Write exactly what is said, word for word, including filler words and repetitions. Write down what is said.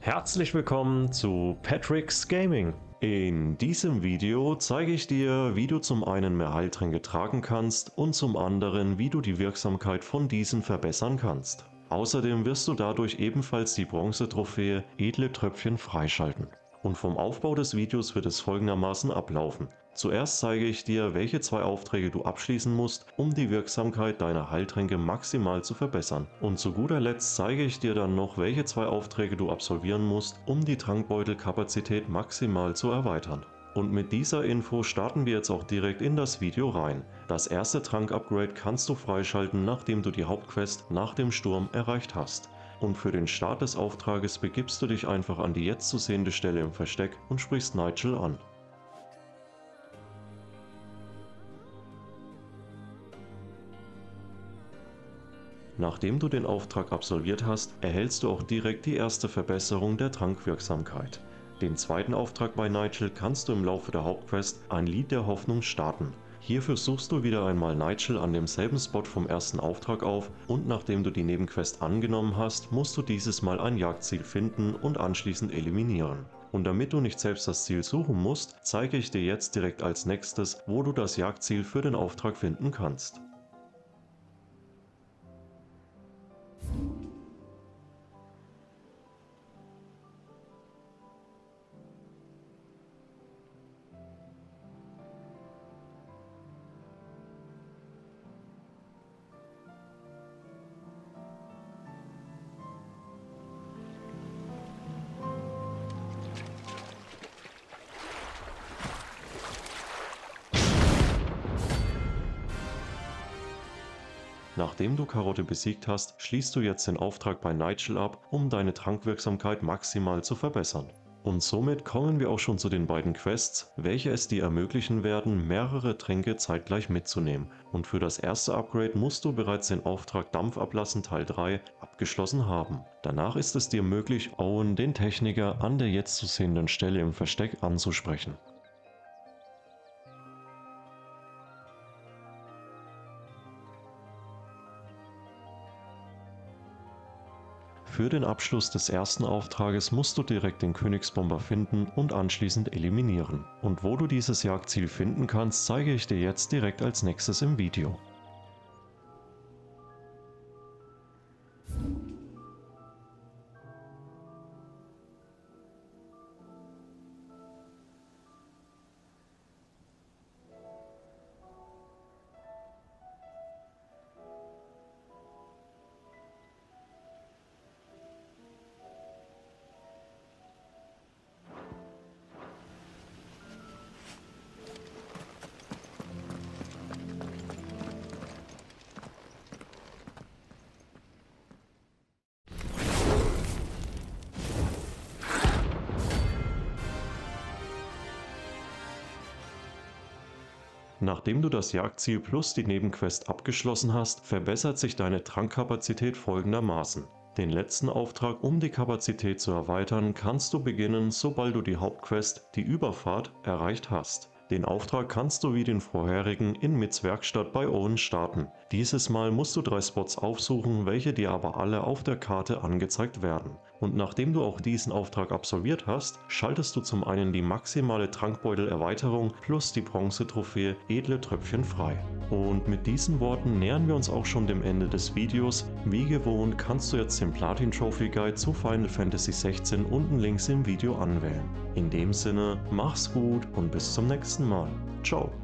Herzlich willkommen zu Patrick's Gaming. In diesem Video zeige ich dir, wie du zum einen mehr Heiltränke tragen kannst und zum anderen, wie du die Wirksamkeit von diesen verbessern kannst. Außerdem wirst du dadurch ebenfalls die Bronze-Trophäe Edle Tröpfchen freischalten. Und vom Aufbau des Videos wird es folgendermaßen ablaufen. Zuerst zeige ich dir, welche zwei Aufträge du abschließen musst, um die Wirksamkeit deiner Heiltränke maximal zu verbessern. Und zu guter Letzt zeige ich dir dann noch, welche zwei Aufträge du absolvieren musst, um die Trankbeutelkapazität maximal zu erweitern. Und mit dieser Info starten wir jetzt auch direkt in das Video rein. Das erste Trank-Upgrade kannst du freischalten, nachdem du die Hauptquest nach dem Sturm erreicht hast. Und für den Start des Auftrages begibst du dich einfach an die jetzt zu sehende Stelle im Versteck und sprichst Nigel an. Nachdem du den Auftrag absolviert hast, erhältst du auch direkt die erste Verbesserung der Trankwirksamkeit. Den zweiten Auftrag bei Nigel kannst du im Laufe der Hauptquest Ein Lied der Hoffnung starten. Hierfür suchst du wieder einmal Nigel an demselben Spot vom ersten Auftrag auf und nachdem du die Nebenquest angenommen hast, musst du dieses Mal ein Jagdziel finden und anschließend eliminieren. Und damit du nicht selbst das Ziel suchen musst, zeige ich dir jetzt direkt als nächstes, wo du das Jagdziel für den Auftrag finden kannst. Nachdem du Karotte besiegt hast, schließt du jetzt den Auftrag bei Nigel ab, um deine Trankwirksamkeit maximal zu verbessern. Und somit kommen wir auch schon zu den beiden Quests, welche es dir ermöglichen werden, mehrere Tränke zeitgleich mitzunehmen. Und für das erste Upgrade musst du bereits den Auftrag Dampf ablassen Teil drei abgeschlossen haben. Danach ist es dir möglich, Owen, den Techniker, an der jetzt zu sehenden Stelle im Versteck anzusprechen. Für den Abschluss des ersten Auftrages musst du direkt den Königsbomber finden und anschließend eliminieren. Und wo du dieses Jagdziel finden kannst, zeige ich dir jetzt direkt als nächstes im Video. Nachdem du das Jagdziel plus die Nebenquest abgeschlossen hast, verbessert sich deine Trankkapazität folgendermaßen. Den letzten Auftrag, um die Kapazität zu erweitern, kannst du beginnen, sobald du die Hauptquest, die Überfahrt, erreicht hast. Den Auftrag kannst du wie den vorherigen in Mids Werkstatt bei Owen starten. Dieses Mal musst du drei Spots aufsuchen, welche dir aber alle auf der Karte angezeigt werden. Und nachdem du auch diesen Auftrag absolviert hast, schaltest du zum einen die maximale Trankbeutel-Erweiterung plus die Bronze-Trophäe Edle Tröpfchen frei. Und mit diesen Worten nähern wir uns auch schon dem Ende des Videos. Wie gewohnt kannst du jetzt den Platin Trophy Guide zu Final Fantasy sechzehn unten links im Video anwählen. In dem Sinne, mach's gut und bis zum nächsten Mal. Ciao.